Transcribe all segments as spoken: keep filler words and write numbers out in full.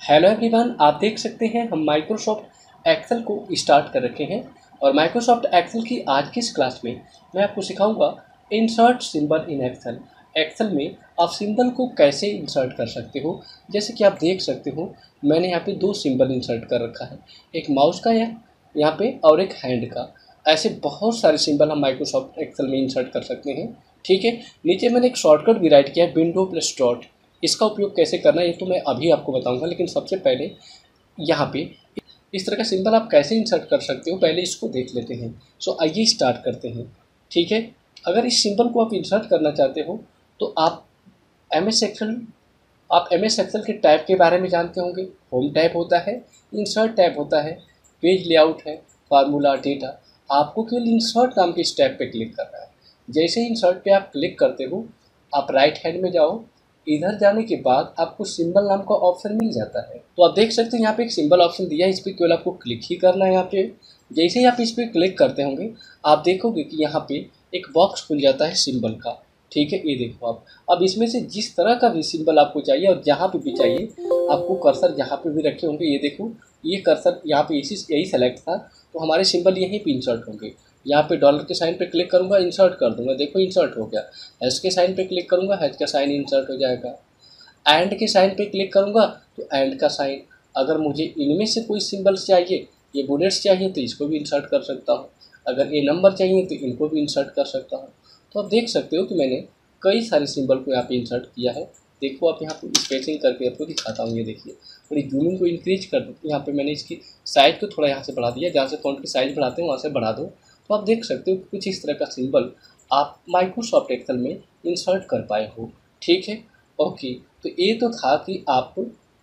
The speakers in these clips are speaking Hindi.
हेलो एवरीवन, आप देख सकते हैं हम माइक्रोसॉफ्ट एक्सेल को स्टार्ट कर रखे हैं। और माइक्रोसॉफ्ट एक्सेल की आज की इस क्लास में मैं आपको सिखाऊंगा insert symbol in Excel. Excel में आप सिंबल को कैसे इंसर्ट कर सकते हो। जैसे कि आप देख सकते हो मैंने यहाँ पे दो सिंबल इंसर्ट कर रखा है, एक माउस का है यहाँ पे और एक हैंड का। ऐसे बहुत सारे सिंबल हम माइक्रोसॉफ्ट एक्सेल में इंसर्ट कर सकते हैं। ठीक है, नीचे मैंने एक शॉर्टकट भी राइट किया है, विंडो प्लस डॉट। इसका उपयोग कैसे करना है ये तो मैं अभी आपको बताऊंगा, लेकिन सबसे पहले यहाँ पे इस तरह का सिंबल आप कैसे इंसर्ट कर सकते हो पहले इसको देख लेते हैं। सो आइए स्टार्ट करते हैं। ठीक है, अगर इस सिंबल को आप इंसर्ट करना चाहते हो तो आप एम एस एक्सेल आप एम एस एक्सेल के टैब के बारे में जानते होंगे। होम टैब होता है, इंसर्ट टैब होता है, पेज लेआउट है, फार्मूला, डेटा। आपको केवल इंसर्ट नाम के इस टैब पे क्लिक करना है। जैसे ही इंसर्ट पे आप क्लिक करते हो आप राइट हैंड में जाओ। इधर जाने के बाद आपको सिंबल नाम का ऑप्शन मिल जाता है। तो आप देख सकते हैं यहाँ पे एक सिंबल ऑप्शन दिया है, इस पर केवल आपको क्लिक ही करना है। यहाँ पे जैसे ही आप इस पर क्लिक करते होंगे आप देखोगे कि यहाँ पे एक बॉक्स खुल जाता है सिंबल का। ठीक है, ये देखो आप। अब इसमें से जिस तरह का भी सिंबल आपको चाहिए और जहाँ पे भी चाहिए आपको कर्सर जहाँ पे भी रखे होंगे, ये देखो ये कर्सर यहाँ पे इसी यही सेलेक्ट था तो हमारे सिंबल यहीं पे इंसर्ट होंगे। यहाँ पे डॉलर के साइन पे क्लिक करूँगा, इंसर्ट कर दूंगा, देखो इंसर्ट हो गया। हैश के साइन पे क्लिक करूँगा, हैश का साइन इंसर्ट हो जाएगा। एंड के साइन पे क्लिक करूँगा तो एंड का साइन। अगर मुझे इनमें से कोई सिंबल्स चाहिए, ये बुलेट्स चाहिए तो इसको भी इंसर्ट कर सकता हूँ। अगर ये नंबर चाहिए तो इनको भी इंसर्ट कर सकता हूँ। तो आप देख सकते हो कि मैंने कई सारे सिंबल को यहाँ पे इंसर्ट किया है। देखो आप यहाँ पे स्पेसिंग करके आपको दिखाता हूँ। ये देखिए थोड़ी जूमिंग को इंक्रीज कर दो, यहाँ पे मैंने इसकी साइज को थोड़ा यहाँ से बढ़ा दिया, जहाँ से फ़ॉन्ट की साइज बढ़ाते हैं वहाँ से बढ़ा दो। तो आप देख सकते हो कुछ इस तरह का सिंबल आप माइक्रोसॉफ्ट एक्सेल में इंसर्ट कर पाए हो। ठीक है, ओके। तो ये तो था कि आप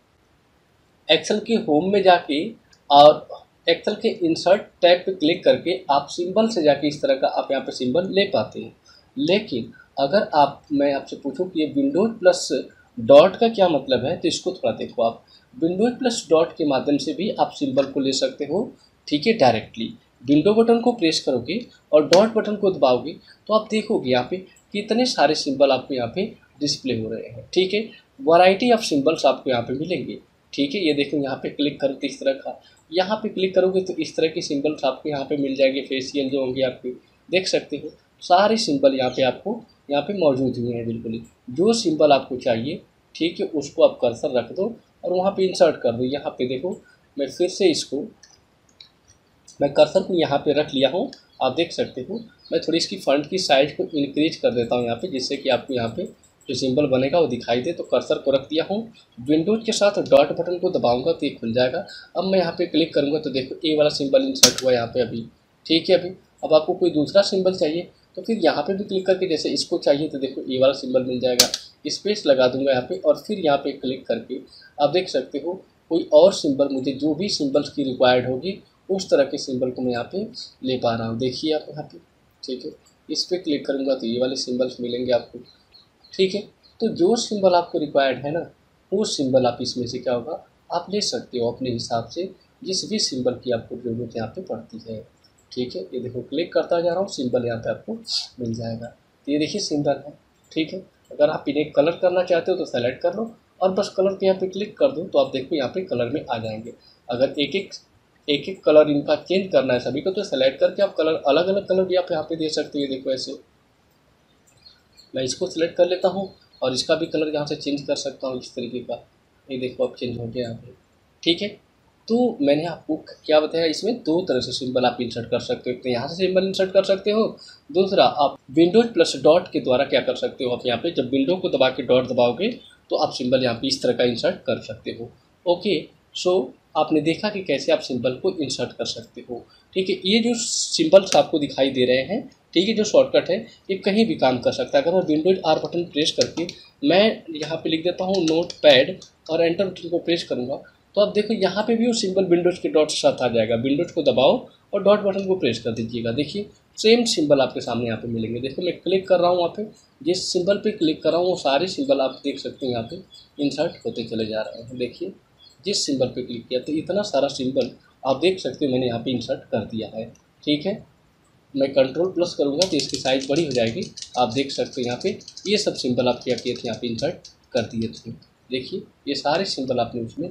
एक्सेल के होम में जाके और एक्सेल के इंसर्ट टैब पे क्लिक करके आप सिंबल से जाके इस तरह का आप यहाँ पे सिंबल ले पाते हैं। लेकिन अगर आप मैं आपसे पूछूं कि ये विंडोज प्लस डॉट का क्या मतलब है तो इसको थोड़ा देखो आप। विंडोज प्लस डॉट के माध्यम से भी आप सिंबल को ले सकते हो। ठीक है, डायरेक्टली विंडो बटन को प्रेस करोगे और डॉट बटन को दबाओगे तो आप देखोगे यहाँ पे कितने सारे सिंबल आपको यहाँ पे डिस्प्ले हो रहे हैं। ठीक है, वैरायटी ऑफ सिंबल्स आपको यहाँ पे मिलेंगे। ठीक है, ये देखो यहाँ पे क्लिक करो तो इस तरह का, यहाँ पे क्लिक करोगे तो इस तरह के सिंबल्स आपको यहाँ पे मिल जाएंगे। फेशियल जो होंगे आपके देख सकते हो, सारे सिंबल यहाँ पे आपको यहाँ पे मौजूद हुए हैं। बिल्कुल ही जो सिंबल आपको चाहिए, ठीक है, उसको आप कर्सर रख दो और वहाँ पे इंसर्ट कर दो। यहाँ पे देखो मैं फिर से इसको मैं कर्सर को यहाँ पे रख लिया हूँ। आप देख सकते हो मैं थोड़ी इसकी फॉन्ट की साइज को इंक्रीज कर देता हूँ यहाँ पे, जिससे कि आपको यहाँ पे जो सिंबल बनेगा वो दिखाई दे। तो कर्सर को रख दिया हूँ, विंडोज के साथ डॉट बटन को दबाऊंगा तो ये खुल जाएगा। अब मैं यहाँ पे क्लिक करूँगा तो देखो ए वाला सिंबल इंसर्ट हुआ यहाँ पे अभी। ठीक है, अभी अब आपको कोई दूसरा सिंबल चाहिए तो फिर यहाँ पे भी क्लिक करके जैसे इसको चाहिए तो देखो ए वाला सिंबल मिल जाएगा। स्पेस लगा दूंगा यहाँ पे और फिर यहाँ पे क्लिक करके आप देख सकते हो कोई और सिंबल, मुझे जो भी सिंबल्स की रिक्वायर्ड होगी उस तरह के सिंबल को मैं यहाँ पे ले पा रहा हूँ। देखिए आप यहाँ पे। ठीक है, इस पर क्लिक करूँगा तो ये वाले सिंबल्स मिलेंगे आपको। ठीक है, तो जो सिंबल आपको रिक्वायर्ड है ना वो सिंबल आप इसमें से क्या होगा आप ले सकते हो अपने हिसाब से, जिस भी सिंबल की आपको जरूरत यहाँ पे पड़ती है। ठीक है, ये देखो क्लिक करता जा रहा हूँ, सिंबल यहाँ पे आपको मिल जाएगा। तो ये देखिए सिंबल है। ठीक है, अगर आप इन्हें कलर करना चाहते हो तो सेलेक्ट कर लो और बस कलर पे यहाँ पे क्लिक कर दो तो आप देखो यहाँ पे कलर में आ जाएंगे। अगर एक एक एक एक कलर इनका चेंज करना है सभी को तो सेलेक्ट करके आप कलर अलग अलग कलर भी आप यहाँ पे दे सकते हो। देखो ऐसे मैं इसको सिलेक्ट कर लेता हूँ और इसका भी कलर यहाँ से चेंज कर सकता हूँ इस तरीके का। ये देखो अब चेंज हो गया यहाँ पे। ठीक है, तो मैंने आपको क्या बताया, इसमें दो तरह से सिंबल आप इंसर्ट कर सकते हो। तो यहाँ से सिंबल इंसर्ट कर सकते हो, दूसरा आप विंडोज प्लस डॉट के द्वारा क्या कर सकते हो, आप यहाँ पे जब विंडो को दबा के डॉट दबाओगे तो आप सिंबल यहाँ पे इस तरह का इंसर्ट कर सकते हो। ओके, सो आपने देखा कि कैसे आप सिंबल को इंसर्ट कर सकते हो। ठीक है, ये जो सिंबल्स आपको दिखाई दे रहे हैं, ठीक है, जो शॉर्टकट है ये कहीं भी काम कर सकता है। अगर मैं विंडोज आर बटन प्रेस करके मैं यहाँ पे लिख देता हूँ नोट पैड और एंटर बटन को प्रेस करूँगा तो आप देखो यहाँ पे भी वो सिंबल विंडोज के डॉट के साथ आ जाएगा। विंडोज को दबाओ और डॉट बटन को प्रेस कर दीजिएगा, देखिए सेम सिंबल आपके सामने यहाँ पे मिलेंगे। देखो मैं क्लिक कर रहा हूँ वहाँ पे, जिस सिंबल पे क्लिक कर रहा हूँ वो सारे सिंबल आप देख सकते हो यहाँ पे इंसर्ट होते चले जा रहे हैं। देखिए जिस सिंबल पे क्लिक किया तो इतना सारा सिंबल आप देख सकते हो मैंने यहाँ पे इंसर्ट कर दिया है। ठीक है, मैं कंट्रोल प्लस करूँगा तो इसकी साइज़ बड़ी हो जाएगी। आप देख सकते हो यहाँ पे ये सब सिंबल आप क्या किए थे यहाँ पे इंसर्ट कर दिए थे। देखिए ये सारे सिंबल आपने उसमें देखा था।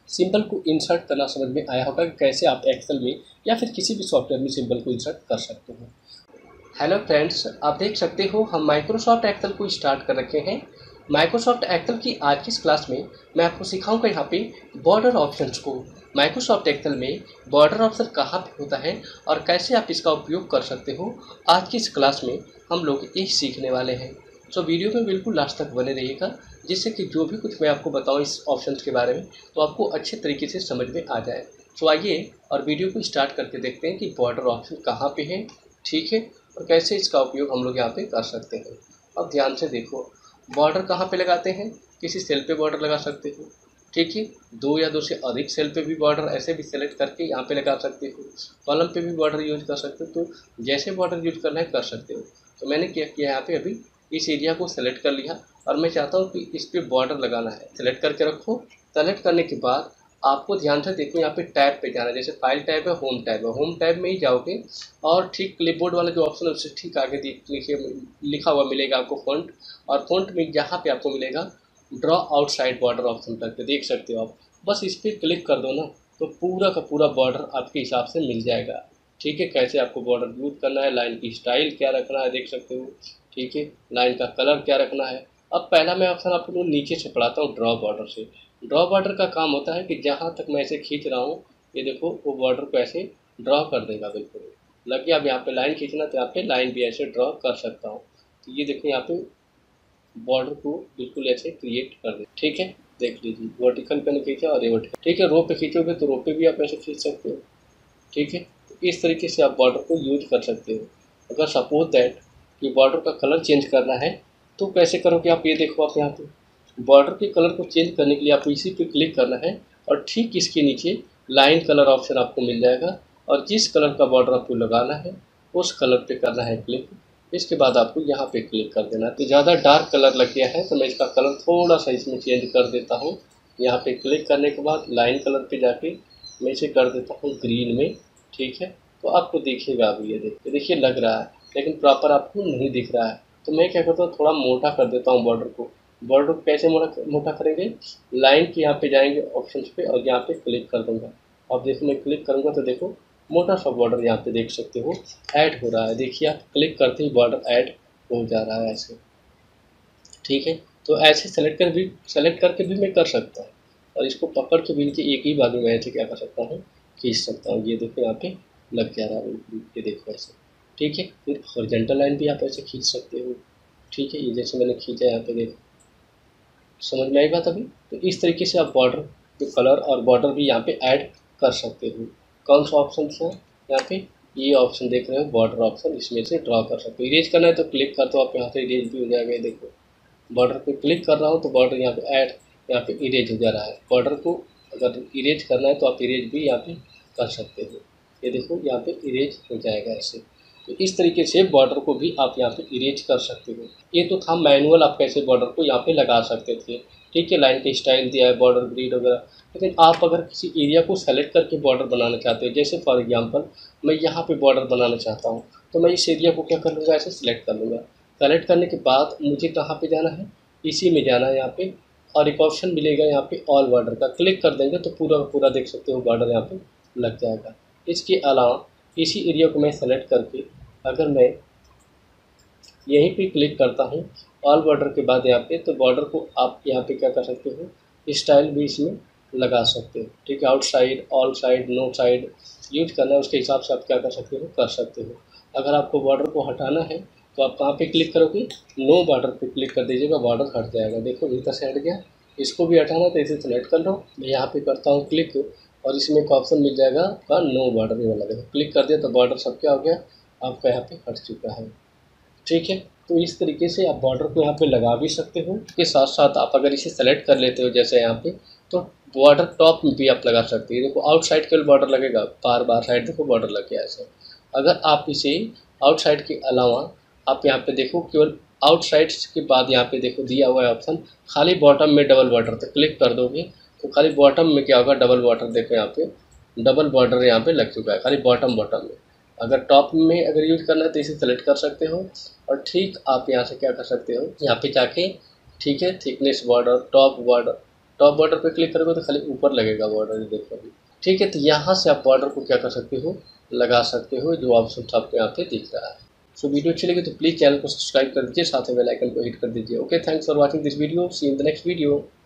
सिंबल को इंसर्ट करना समझ में आया होगा कि कैसे आप एक्सेल में या फिर किसी भी सॉफ्टवेयर में सिंबल को इंसर्ट कर सकते हो। हेलो फ्रेंड्स, आप देख सकते हो हम माइक्रोसॉफ्ट एक्सेल को स्टार्ट कर रखे हैं। माइक्रोसॉफ्ट एक्सेल की आज की इस क्लास में मैं आपको सिखाऊंगा यहाँ पे बॉर्डर ऑप्शंस को। माइक्रोसॉफ्ट एक्सेल में बॉर्डर ऑप्शन कहाँ पे होता है और कैसे आप इसका उपयोग कर सकते हो, आज की इस क्लास में हम लोग यही सीखने वाले हैं। तो वीडियो में बिल्कुल लास्ट तक बने रहिएगा, जिससे कि जो भी कुछ मैं आपको बताऊँ इस ऑप्शंस के बारे में तो आपको अच्छे तरीके से समझ में आ जाए। तो आइए और वीडियो को स्टार्ट करके देखते हैं कि बॉर्डर ऑप्शन कहाँ पे है, ठीक है, और कैसे इसका उपयोग हम लोग यहाँ पे कर सकते हैं। अब ध्यान से देखो, बॉर्डर कहाँ पे लगाते हैं, किसी सेल पे बॉर्डर लगा सकते हो, ठीक है, दो या दो से अधिक सेल पे भी बॉर्डर ऐसे भी सेलेक्ट करके यहाँ पे लगा सकते हो, कॉलम पे भी बॉर्डर यूज कर सकते हो। तो जैसे बॉर्डर यूज करना है कर सकते हो। तो मैंने क्या किया, यहाँ पे अभी इस एरिया को सेलेक्ट कर लिया और मैं चाहता हूँ कि इस पर बॉर्डर लगाना है। सेलेक्ट करके रखो। सेलेक्ट करने के बाद आपको ध्यान से देखो, यहाँ पे टैब पे जाना है। जैसे फाइल टैब है, होम टैब है, होम टैब में ही जाओगे और ठीक क्लिपबोर्ड वाला जो ऑप्शन है उससे ठीक आगे देखिए लिखा हुआ मिलेगा आपको फ़ॉन्ट, और फ़ॉन्ट में जहाँ पे आपको मिलेगा ड्रॉ आउटसाइड बॉर्डर ऑप्शन तक पे देख सकते हो आप। बस इस पर क्लिक कर दो ना, तो पूरा का पूरा बॉर्डर आपके हिसाब से मिल जाएगा। ठीक है, कैसे आपको बॉर्डर यूज करना है, लाइन की स्टाइल क्या रखना है देख सकते हो, ठीक है, लाइन का कलर क्या रखना है। अब पहला मैं ऑप्शन आपको नीचे से पढ़ाता हूँ, ड्रॉ बॉर्डर से। ड्रॉ बॉर्डर का काम होता है कि जहाँ तक मैं ऐसे खींच रहा हूँ, ये देखो वो बॉर्डर को ऐसे ड्रॉ कर देगा। बिल्कुल लग गया। अब यहाँ पे लाइन खींचना तो यहाँ पे लाइन भी ऐसे ड्रॉ कर सकता हूँ। तो ये देखो यहाँ पे बॉर्डर को बिल्कुल ऐसे क्रिएट कर दे। ठीक है, देख लीजिए, वर्टिकल पे खींचा और ये वर्टिकल। ठीक है, रो पे खींचोगे तो रो पे भी आप ऐसे खींच सकते हो। ठीक है, तो इस तरीके से आप बॉर्डर को यूज कर सकते हो। अगर सपोज दैट कि बॉर्डर का कलर चेंज करना है तो कैसे करोगे आप, ये देखो आप यहाँ पे बॉर्डर के कलर को चेंज करने के लिए आपको इसी पे क्लिक करना है और ठीक इसके नीचे लाइन कलर ऑप्शन आपको मिल जाएगा और जिस कलर का बॉर्डर आपको लगाना है उस कलर पे करना है क्लिक। इसके बाद आपको यहाँ पे क्लिक कर देना है। तो ज़्यादा डार्क कलर लग गया है तो मैं इसका कलर थोड़ा सा इसमें चेंज कर देता हूँ। यहाँ पे क्लिक करने के बाद लाइन कलर पे जाके मैं इसे कर देता हूँ ग्रीन में। ठीक है, तो आपको देखिएगा अभी ये देखिए देखिए लग रहा है, लेकिन प्रॉपर आपको नहीं दिख रहा है। तो मैं क्या करता हूँ, थोड़ा मोटा कर देता हूँ बॉर्डर को। बॉर्डर को कैसे मोटा मोटा करेंगे, लाइन के यहाँ पे जाएंगे ऑप्शंस पे और यहाँ पे क्लिक कर दूंगा। अब देखो मैं क्लिक करूँगा तो देखो मोटा सा बॉर्डर यहाँ पे देख सकते हो ऐड हो रहा है। देखिए आप क्लिक करते ही बॉर्डर ऐड हो जा रहा है ऐसे। ठीक है, तो ऐसे सेलेक्ट कर भी सेलेक्ट करके भी मैं कर सकता हूँ और इसको पकड़ के भी नीचे एक ही बार में मैं ऐसे क्या कर सकता हूँ, खींच सकता हूँ। ये देखो यहाँ पे लग जा रहा है, ये देखो ऐसे। ठीक है, फिर हॉरिजॉन्टल लाइन भी आप ऐसे खींच सकते हो। ठीक है, ये जैसे मैंने खींचा यहाँ पे देखो, समझ में आई बात अभी। तो इस तरीके से आप बॉर्डर के कलर और बॉर्डर भी यहाँ पे ऐड कर सकते हो। कौन सा ऑप्शन है यहाँ पे, ये ऑप्शन देख रहे हो बॉर्डर ऑप्शन, इसमें से ड्रॉ कर सकते हो। इरेज करना है तो क्लिक कर दो आप, यहाँ से इरेज भी हो जाएगा। देखो बॉर्डर पे क्लिक कर रहा हूँ तो बॉर्डर यहाँ पे ऐड, यहाँ पे इरेज हो जा रहा है। बॉर्डर को अगर इरेज करना है तो आप इरेज भी यहाँ पे कर सकते हो। ये देखो यहाँ पे इरेज हो जाएगा ऐसे। तो इस तरीके से बॉर्डर को भी आप यहाँ पे इरेज कर सकते हो। ये तो था मैनुअल, आप कैसे बॉर्डर को यहाँ पे लगा सकते थे। ठीक है, लाइन के स्टाइल दिया है, बॉर्डर ग्रिड वगैरह। लेकिन आप अगर किसी एरिया को सेलेक्ट करके बॉर्डर बनाना चाहते हो, जैसे फॉर एग्जांपल मैं यहाँ पे बॉर्डर बनाना चाहता हूँ, तो मैं इस एरिया को क्या कर लूँगा, ऐसे सिलेक्ट कर लूँगा। सेलेक्ट करने के बाद मुझे कहाँ पे जाना है, इसी में जाना है यहाँ पे, और एक ऑप्शन मिलेगा यहाँ पे ऑल बॉर्डर का, क्लिक कर देंगे तो पूरा पूरा देख सकते हो बॉर्डर यहाँ पे लग जाएगा। इसके अलावा इसी एरिया को मैं सेलेक्ट करके अगर मैं यहीं पे क्लिक करता हूँ ऑल बॉर्डर के बाद यहाँ पे, तो बॉर्डर को आप यहाँ पे क्या कर सकते हो, स्टाइल भी इसमें लगा सकते हो। ठीक है, outside, all side, no side use करना है उसके हिसाब से आप क्या कर सकते हो, कर सकते हो। अगर आपको बॉर्डर को हटाना है तो आप कहाँ पे क्लिक करोगे, नो बॉर्डर पे क्लिक कर दीजिएगा, बॉर्डर हट जाएगा। देखो भीतर से हट गया। इसको भी हटाना तो इसे सेलेक्ट कर लो, मैं यहाँ पे करता हूँ क्लिक और इसमें एक ऑप्शन मिल जाएगा आपका नो बॉर्डर वाला। देखो क्लिक कर दिया तो बॉर्डर सब क्या हो गया, आपका यहाँ पे हट चुका है। ठीक है, तो इस तरीके से आप बॉर्डर को यहाँ पे लगा भी सकते हो। इसके साथ साथ आप अगर इसे सेलेक्ट कर लेते हो जैसे यहाँ पे, तो बॉर्डर टॉप में भी आप लगा सकते हो। देखो आउटसाइड केवल बॉर्डर लगेगा, बार बार साइड देखो बॉर्डर लग गया ऐसे। अगर आप इसे आउटसाइड के अलावा आप यहाँ पे देखो केवल आउटसाइड के बाद यहाँ पे देखो दिया हुआ है ऑप्शन खाली बॉटम में डबल बॉर्डर, तो क्लिक कर दोगे तो खाली बॉटम में क्या होगा, डबल बॉर्डर। देखो यहाँ पे डबल बॉर्डर यहाँ पे लग चुका है खाली बॉटम बॉटम में। अगर टॉप में अगर यूज करना है तो इसे सेलेक्ट कर सकते हो और ठीक आप यहाँ से क्या कर सकते हो, यहाँ पे जाके ठीक है thickness border, top border, top border पे क्लिक करोगे तो खाली ऊपर लगेगा बॉर्डर, देखो अभी। ठीक है, तो यहाँ से आप बॉर्डर को क्या कर सकते हो, लगा सकते हो, जो ऑप्शन आपको यहाँ पे दिख रहा है। सो वीडियो अच्छी लगी तो प्लीज़ चैनल को सब्सक्राइब कर दीजिए, साथ में बेल आइकन को हिट कर दीजिए। Okay, thanks for watching this video, see in the next video.